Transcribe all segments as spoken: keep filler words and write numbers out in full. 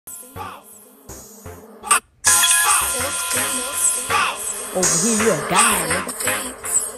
Over here, you a die, nigga.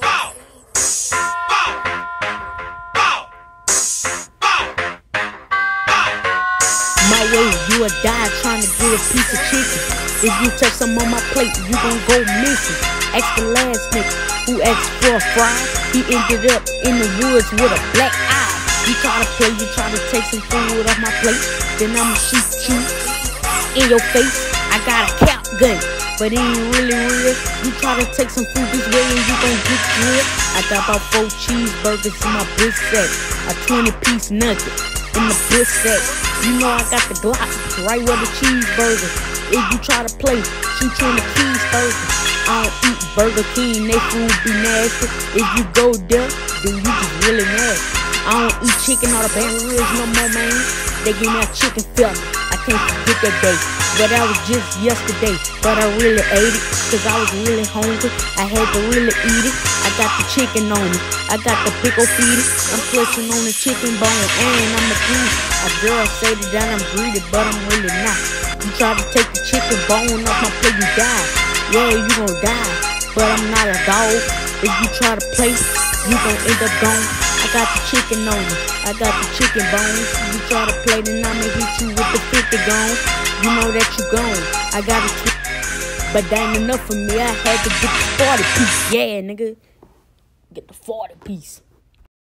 My way, you a die trying to get a piece of chicken. If you touch some on my plate, you gon' go missing. Ask the last nigga who asked for a fry. He ended up in the woods with a black eye. You try to play, you try to take some food off my plate, then I'ma shoot you in your face. I got a cap gun, but it ain't really real. You try to take some food this way and you gon' get grilled. I got about four cheeseburgers in my big sack, a twenty piece nugget in the big sack. You know I got the Glock right where the cheeseburger. If you try to play, shoot you in the cheeseburger. I don't eat Burger King, they food be nasty. If you go there, then you just really nasty. I don't eat chicken or the band ribs no more, man. They give me a chicken fillet. I can't forget that day, but that was just yesterday. But I really ate it, cause I was really hungry. I had to really eat it. I got the chicken on me, I got the pickle feeder. I'm clutching on the chicken bone, and I'm a greedy. A girl say that I'm greedy, but I'm really not. You try to take the chicken bone off my plate, you die. Yeah, you gon' die, but I'm not a dog. If you try to play, you gon' end up gone. I got the chicken on me, I got the chicken bones. You try to play, then I'ma hit you with the fifty gone. You know that you gone. I got it, but that ain't enough for me. I had to get the forty piece. Yeah, nigga, get the forty piece.